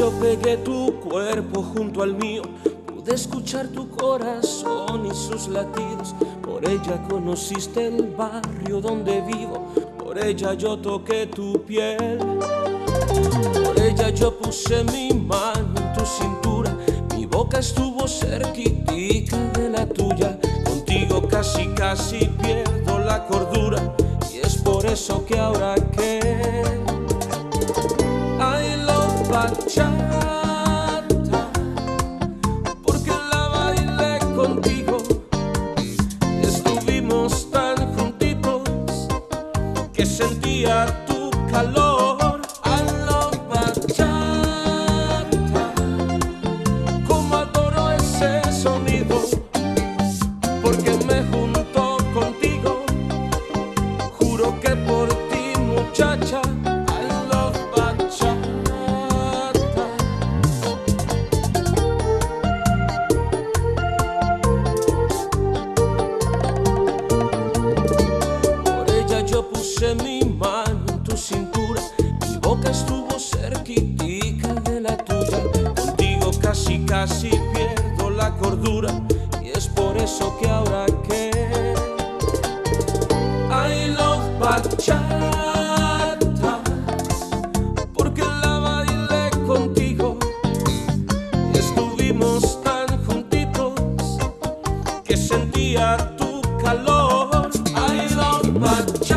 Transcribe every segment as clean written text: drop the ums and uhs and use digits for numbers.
yo pegué tu cuerpo junto al mío, pude escuchar tu corazón y sus latidos. Por ella conociste el barrio donde vivo, por ella yo toqué tu piel. Por ella yo puse mi mano en tu cintura, mi boca estuvo cerquitica de la tuya. Contigo casi casi pierdo la cordura, y es por eso que ahora que I love bachata, porque la bailé contigo y estuvimos tan juntitos que sentía tu calor. I love bachata, como adoro ese sonido, porque me junto contigo, juro que por ti, muchacha. Mi mano en tu cintura, mi boca estuvo cerquitica de la tuya. Contigo casi casi pierdo la cordura, y es por eso que ahora que I love bachata, porque la bailé contigo y estuvimos tan juntitos que sentía tu calor. I love bachata,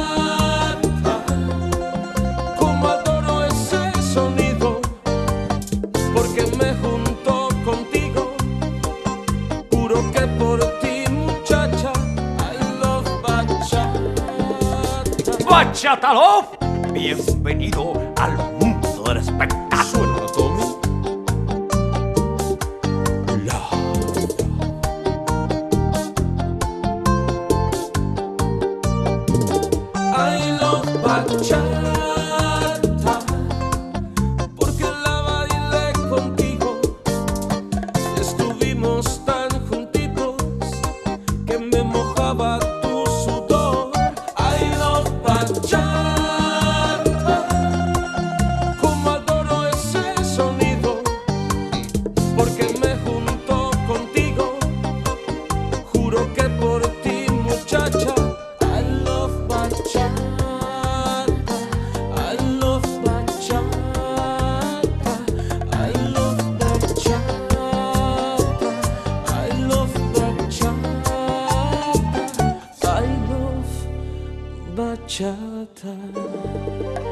Bachata Love, bienvenido al mundo del espectáculo. Suena, Tommy. I love bachata, porque la bailé contigo, estuvimos tan juntitos que me mojaba tu sudor. I love bachata, como adoro ese sonido, porque me junto contigo, juro que por ti, muchacha. I love bachata, I love bachata, I love bachata, I love bachata, I love bachata.